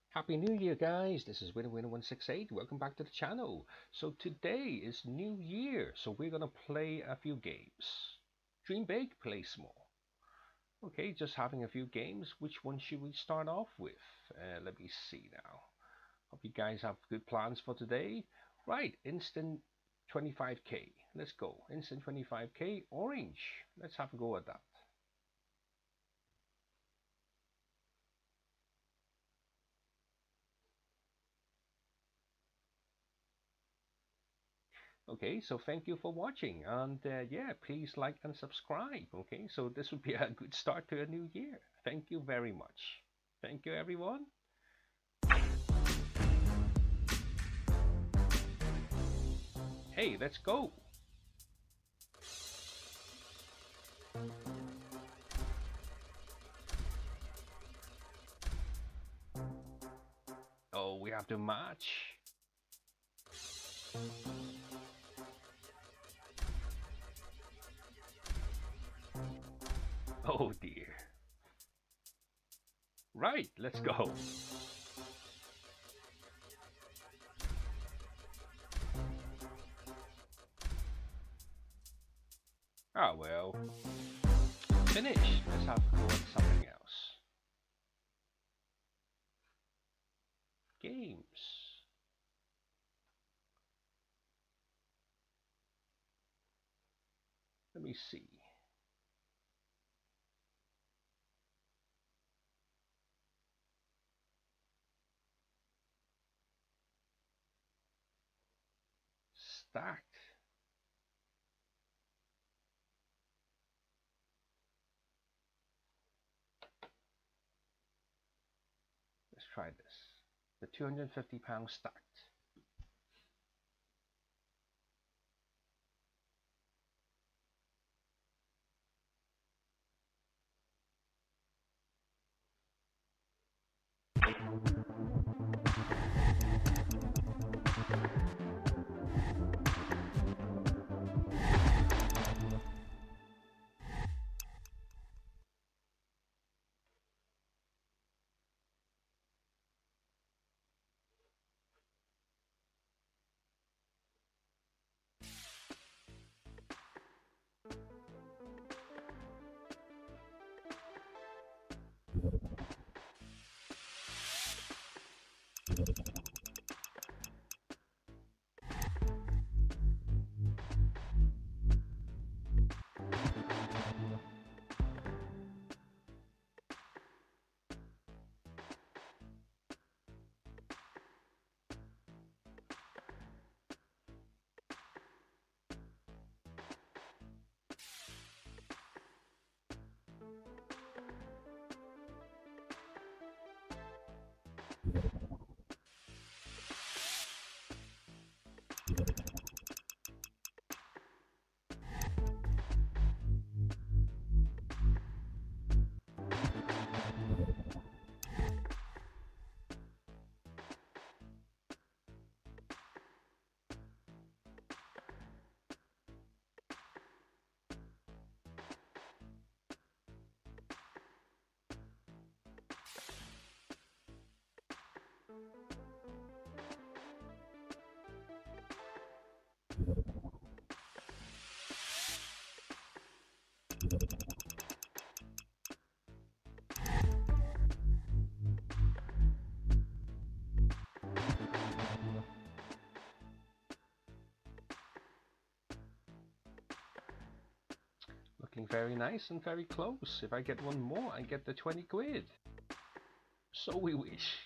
Happy New Year, guys! This is WinnerWinner168. Welcome back to the channel. So today is New Year, so we're gonna play a few games. Dream big, play small. Okay, just having a few games. Which one should we start off with? Let me see now. Hope you guys have good plans for today. Right, instant 25k. Let's go. Instant 25k, orange. Let's have a go at that. Okay, so thank you for watching, and yeah, please like and subscribe. Okay, so this would be a good start to a new year. Thank you very much. Thank you, everyone. Hey, let's go. Oh, we have to match. Oh dear. Right, let's go. Ah, well. Finish. Let's have a go at something else. Games. Let me see. Stacked. Let's try this. The 250-pound stacked. Looking very nice and very close. If I get one more, I get the 20 quid. So we wish.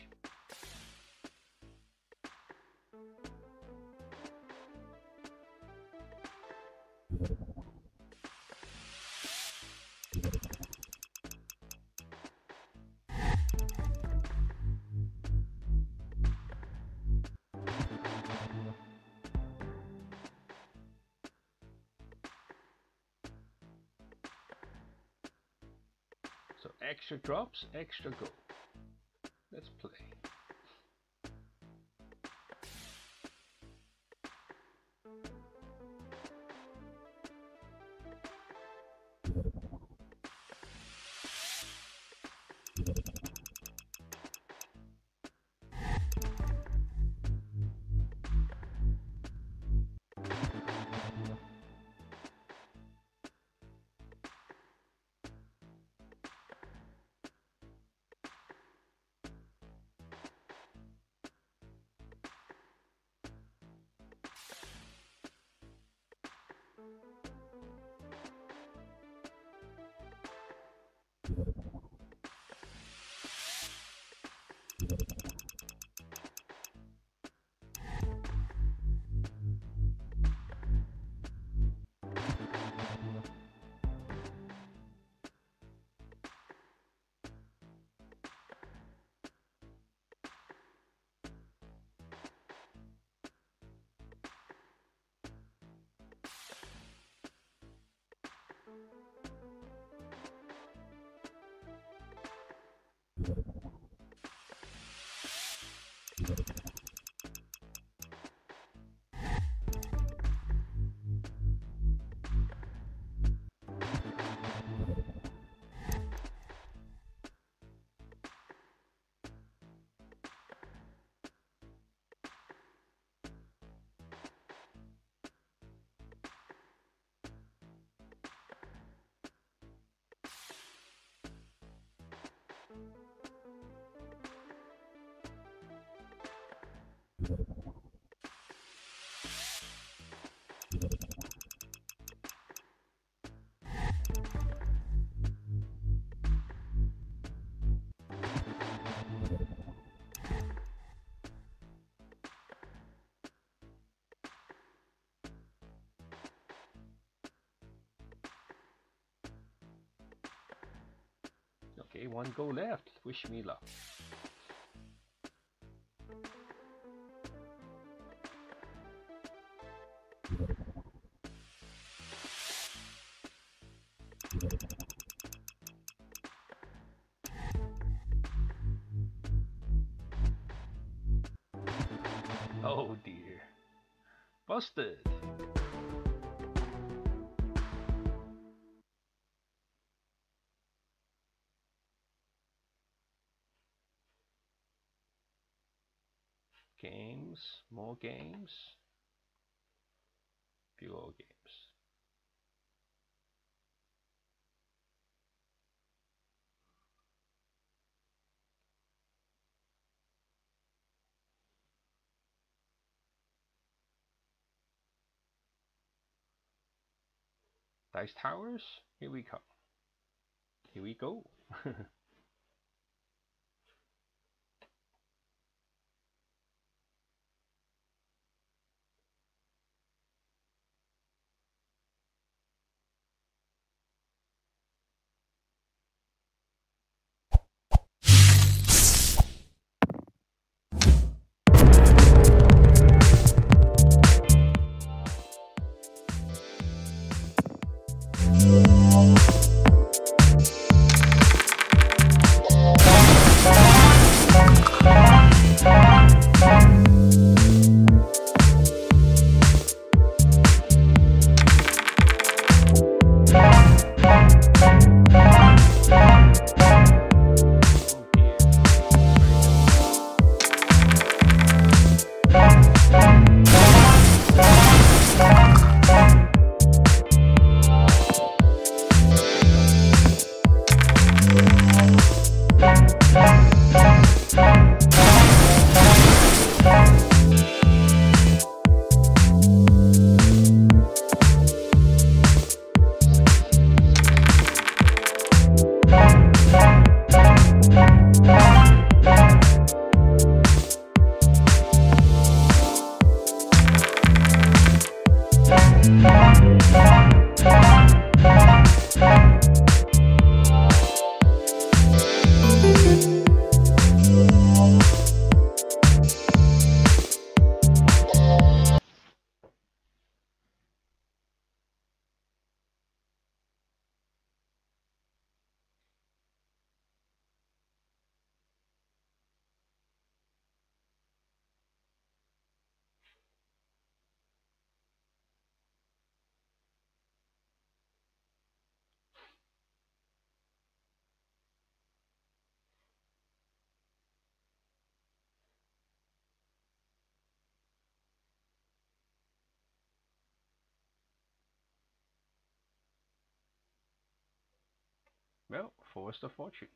So extra drops, extra go. Let's play. Okay, one go left. Wish me luck. Oh dear. Busted. Games, more games, fewer games. Dice Towers, here we come. Here we go. Well, Forest of Fortune.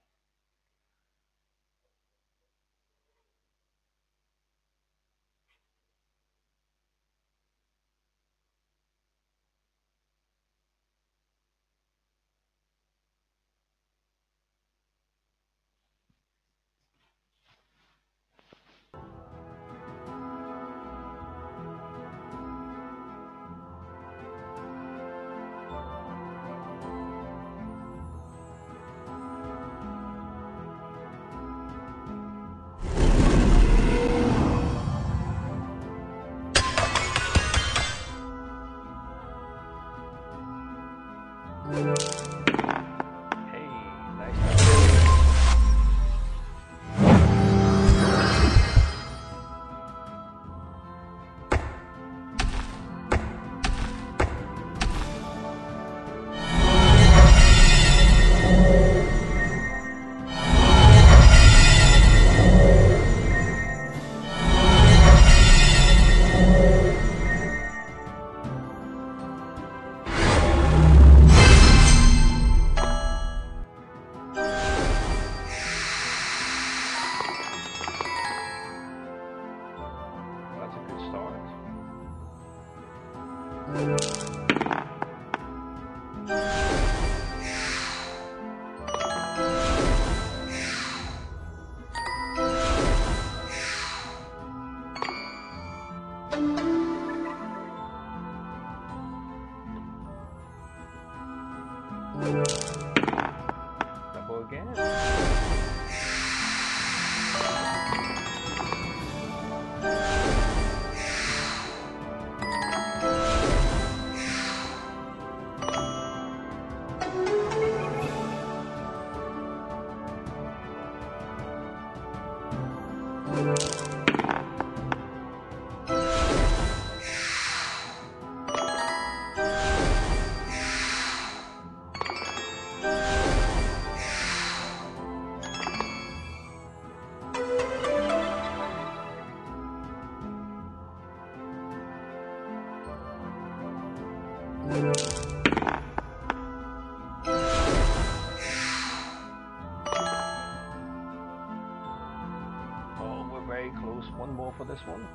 Oh, we're very close. One more for this one.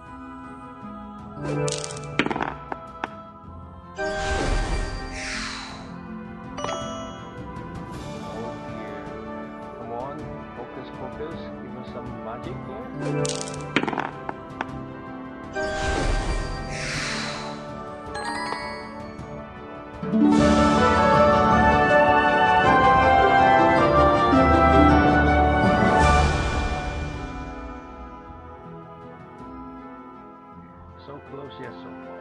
Oh dear. Come on, focus, focus. Give us some magic here. So close, yes, so far.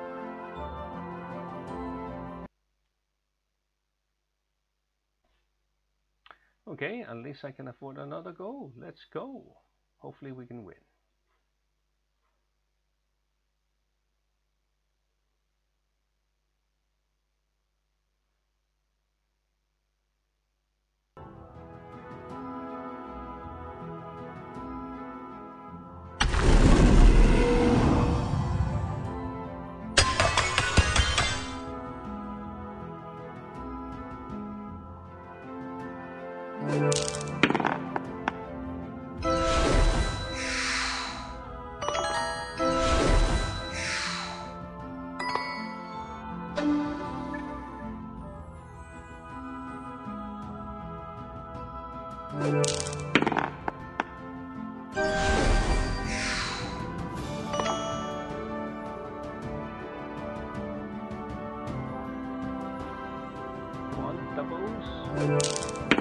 Okay, at least I can afford another go. Let's go. Hopefully we can win. Come on, doubles.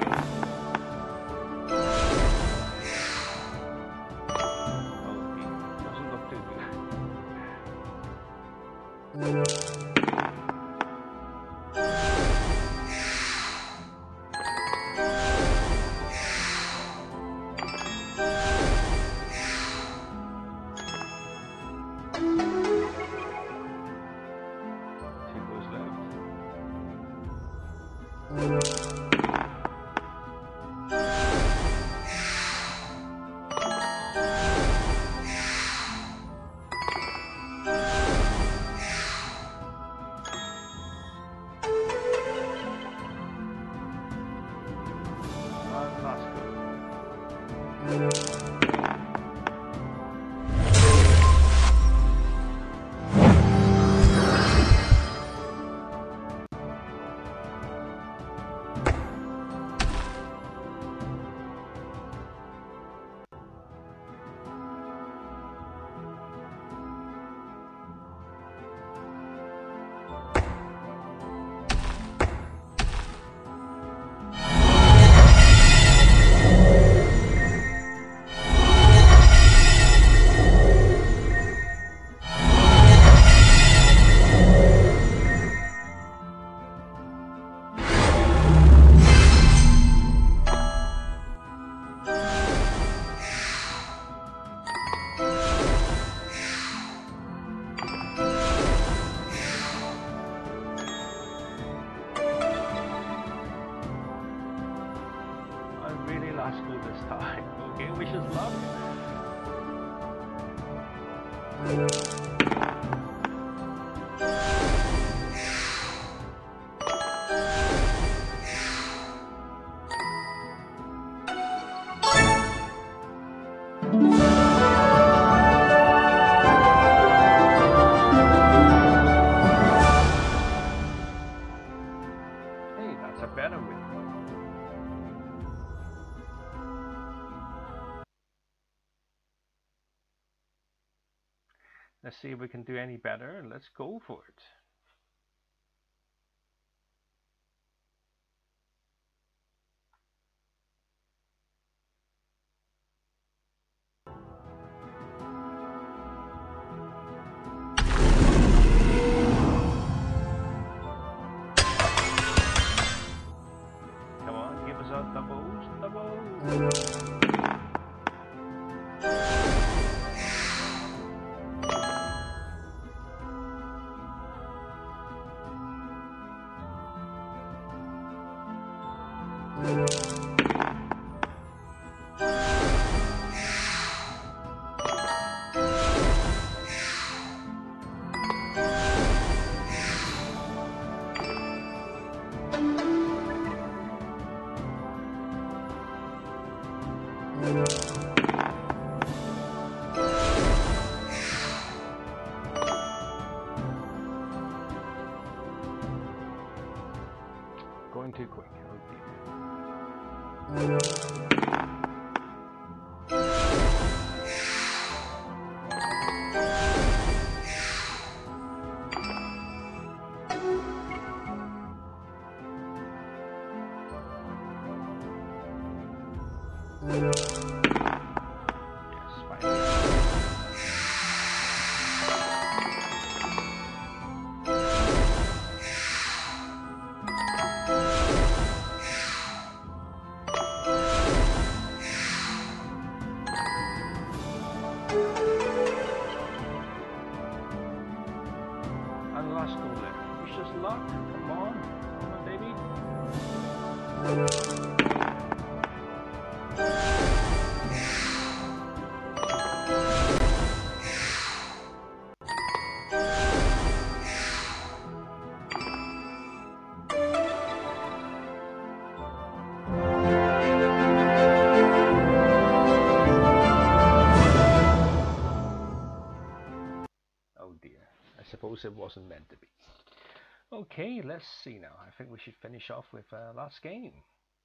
This time. Okay, wish us luck. Hey, that's a better win. Let's see if we can do any better. Let's go for it. Going too quick. Suppose it wasn't meant to be. Okay, let's see now. I think we should finish off with last game.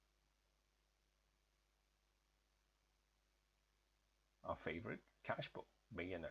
Our favorite cash bowl, Millionaire.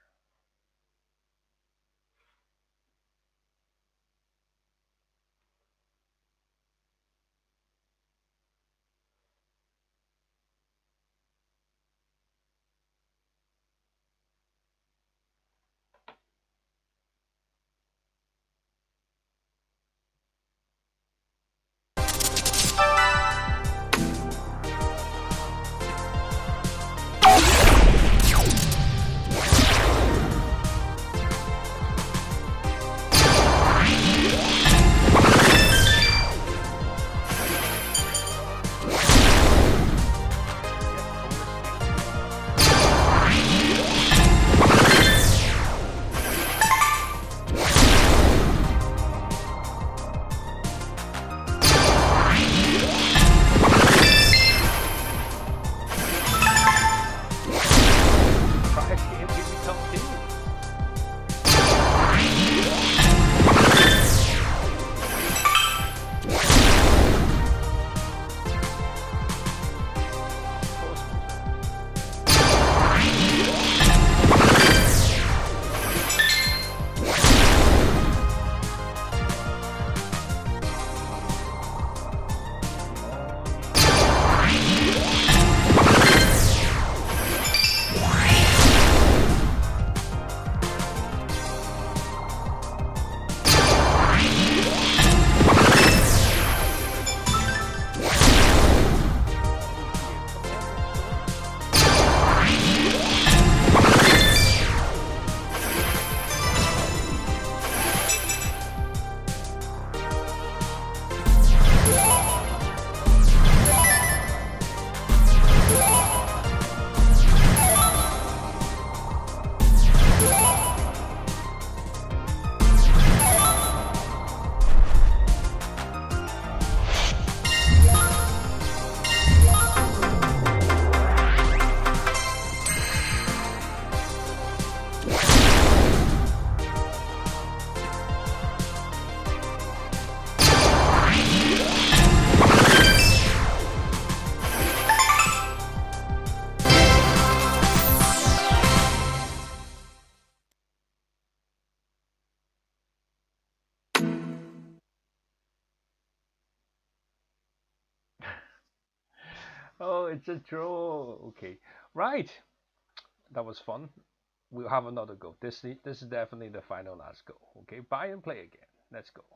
Oh, it's a draw. Okay, right. That was fun. We'll have another go. This is definitely the final last go. Okay, buy and play again. Let's go.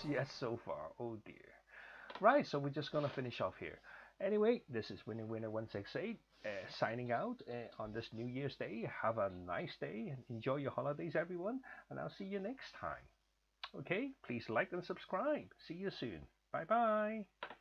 yet so far. Oh dear. Right, so we're just gonna finish off here. Anyway, this is Winner168 signing out on this New Year's Day. Have a nice day and enjoy your holidays, everyone. And I'll see you next time. Okay, please like and subscribe. See you soon. Bye bye.